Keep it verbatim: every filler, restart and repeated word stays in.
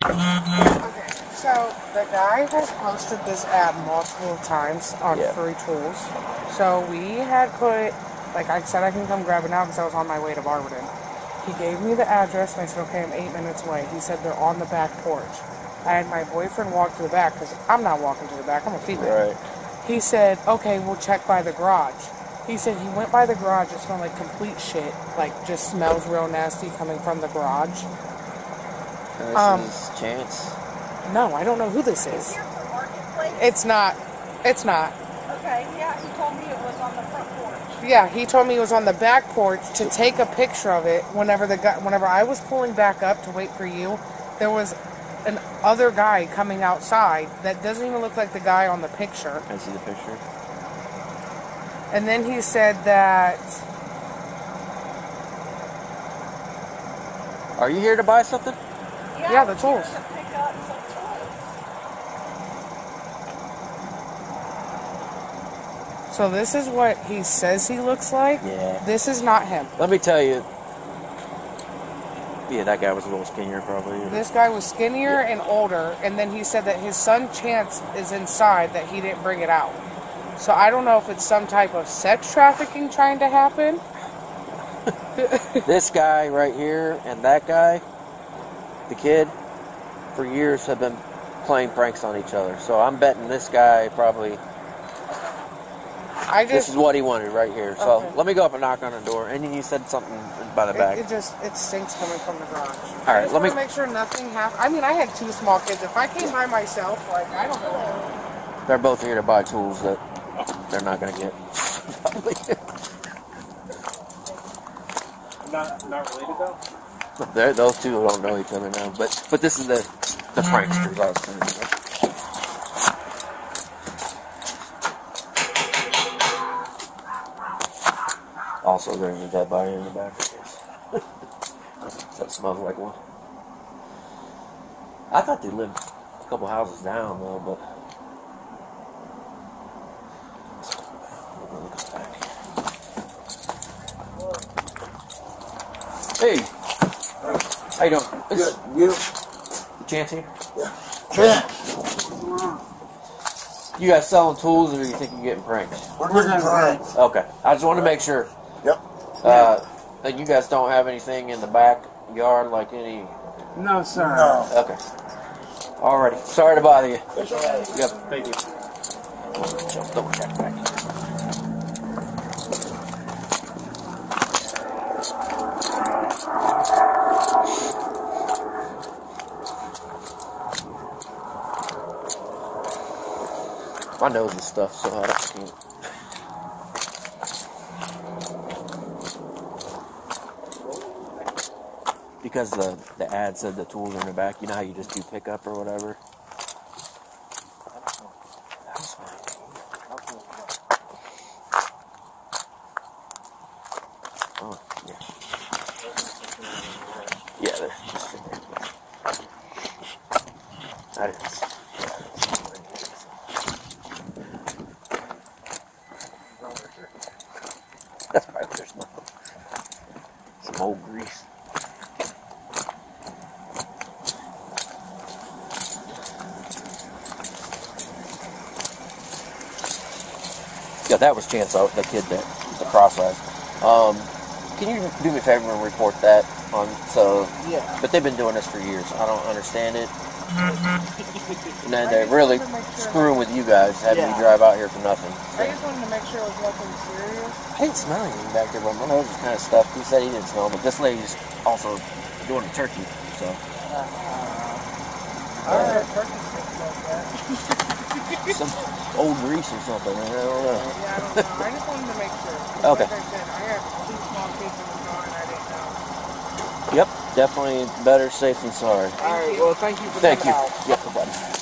Okay, so the guy has posted this ad multiple times on yeah. free tools. So we had put, like I said, I can come grab it now because I was on my way to Barberton. He gave me the address and I said, okay, I'm eight minutes away. He said they're on the back porch. I had my boyfriend walk to the back because I'm not walking to the back. I'm a female. Right. He said, okay, we'll check by the garage. He said he went by the garage. It smelled like complete shit. Like, just smells real nasty coming from the garage. This um, is Chance. No, I don't know who this is. It's not. It's not. Okay, yeah, he told me it was on the front porch. Yeah, he told me it was on the back porch to take a picture of it. Whenever the guy, whenever I was pulling back up to wait for you, there was an other guy coming outside that doesn't even look like the guy on the picture. I see the picture. And then he said that... Are you here to buy something? Yeah, yeah the tools. To pick up some tools. So this is what he says he looks like. Yeah. This is not him. Let me tell you. Yeah, that guy was a little skinnier probably. This guy was skinnier yeah. and older, and then he said that his son Chance is inside, that he didn't bring it out. So I don't know if it's some type of sex trafficking trying to happen. This guy right here and that guy, the kid, for years have been playing pranks on each other. So I'm betting this guy probably... I just, this is what he wanted right here. So okay. Let me go up and knock on the door. And then you said something by the it, back. It just, it stinks coming from the garage. All right, I just let me make sure nothing happens. I mean, I had two small kids. If I came by myself, like, I don't know. They're both here to buy tools that they're not going to get. Not, not related though? They're, those two don't know each other now. But, but this is the, the pranksters I was saying. Also, there's a dead body in the back, I guess. That smells like one. I thought they lived a couple houses down, though, but... Hey! How you doing? Good. You? Chance here? Yeah. Yeah. You guys selling tools, or you think you're getting pranked? We're getting pranked. Okay. I just wanted to make sure. Yep. Uh, that you guys don't have anything in the backyard, like any... No, sir. No. Okay. Alrighty. Sorry to bother you. That's all right. Yep. Thank you. Just double check back here. My nose is stuffed, so I can't. Because the the ad said the tools are in the back. You know how you just do pickup or whatever. That's fine. Oh yeah. Yeah, there's just in there. That is. That's right, there's nothing. Some old grease. Yeah, that was Chance, the kid that the cross-eyed. Um, can you do me a favor and report that on? So, yeah. But they've been doing this for years. I don't understand it. And then they're really screwing with you guys, having Yeah. you drive out here for nothing. So. I just wanted to make sure it was nothing serious. I didn't smell anything back there, but my nose is kind of stuffed. He said he didn't smell, but this lady's also doing a turkey, so. Uh, I don't know if turkey sticks like that. Some old grease or something, I don't know. Yeah, I don't know. I just wanted to make sure. Okay. Like I said, I have two small kids in the car and I didn't know. Yep, definitely better safe than sorry. All right, well, thank you for Thank coming you. out. Yep, no problem.